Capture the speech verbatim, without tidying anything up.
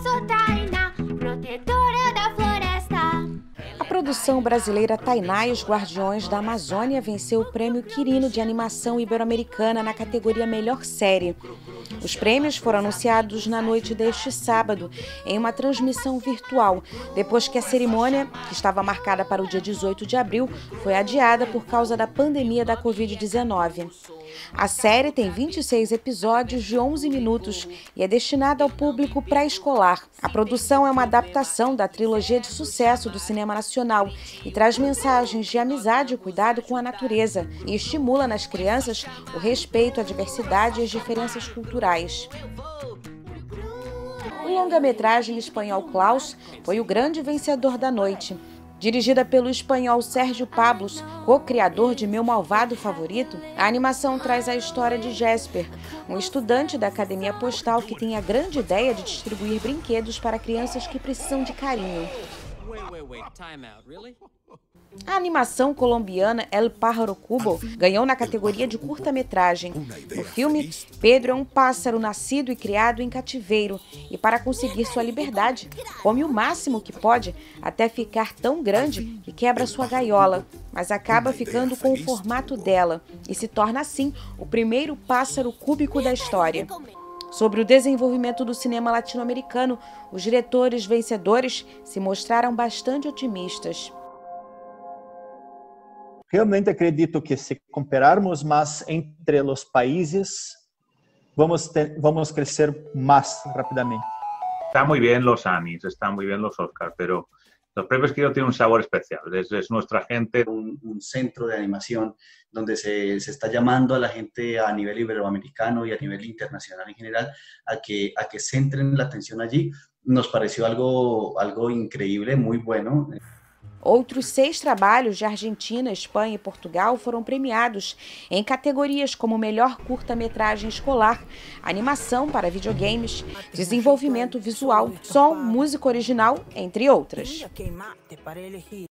sou Tainá, protetora da floresta. A produção brasileira Tainá e os Guardiões da Amazônia venceu o Prêmio Quirino de Animação Ibero-Americana na categoria Melhor Série. Os prêmios foram anunciados na noite deste sábado, em uma transmissão virtual, depois que a cerimônia, que estava marcada para o dia dezoito de abril, foi adiada por causa da pandemia da covid dezenove. A série tem vinte e seis episódios de onze minutos e é destinada ao público pré-escolar. A produção é uma adaptação da trilogia de sucesso do cinema nacional e traz mensagens de amizade e cuidado com a natureza e estimula nas crianças o respeito à diversidade e às diferenças culturais. O longa-metragem espanhol Klaus foi o grande vencedor da noite. Dirigida pelo espanhol Sérgio Pablos, co-criador de Meu Malvado Favorito, a animação traz a história de Jesper, um estudante da Academia Postal que tem a grande ideia de distribuir brinquedos para crianças que precisam de carinho. A animação colombiana El Pájaro Cubo ganhou na categoria de curta-metragem. No filme, Pedro é um pássaro nascido e criado em cativeiro e, para conseguir sua liberdade, come o máximo que pode até ficar tão grande que quebra sua gaiola, mas acaba ficando com o formato dela e se torna, assim, o primeiro pássaro cúbico da história. Sobre o desenvolvimento do cinema latino-americano, os diretores vencedores se mostraram bastante otimistas. Realmente acredito que se compararmos mais entre os países, vamos, ter, vamos crescer más rápidamente. Está muy bien los Amis, están muy bien los Oscars, pero los premios Quirino tienen un sabor especial. Es, es nuestra gente. Un, un centro de animación donde se, se está llamando a la gente a nivel iberoamericano y a nivel internacional en general a que, a que centren la atención allí. Nos pareció algo, algo increíble, muy bueno. Outros seis trabalhos de Argentina, Espanha e Portugal foram premiados em categorias como melhor curta-metragem escolar, animação para videogames, desenvolvimento visual, som, música original, entre outras.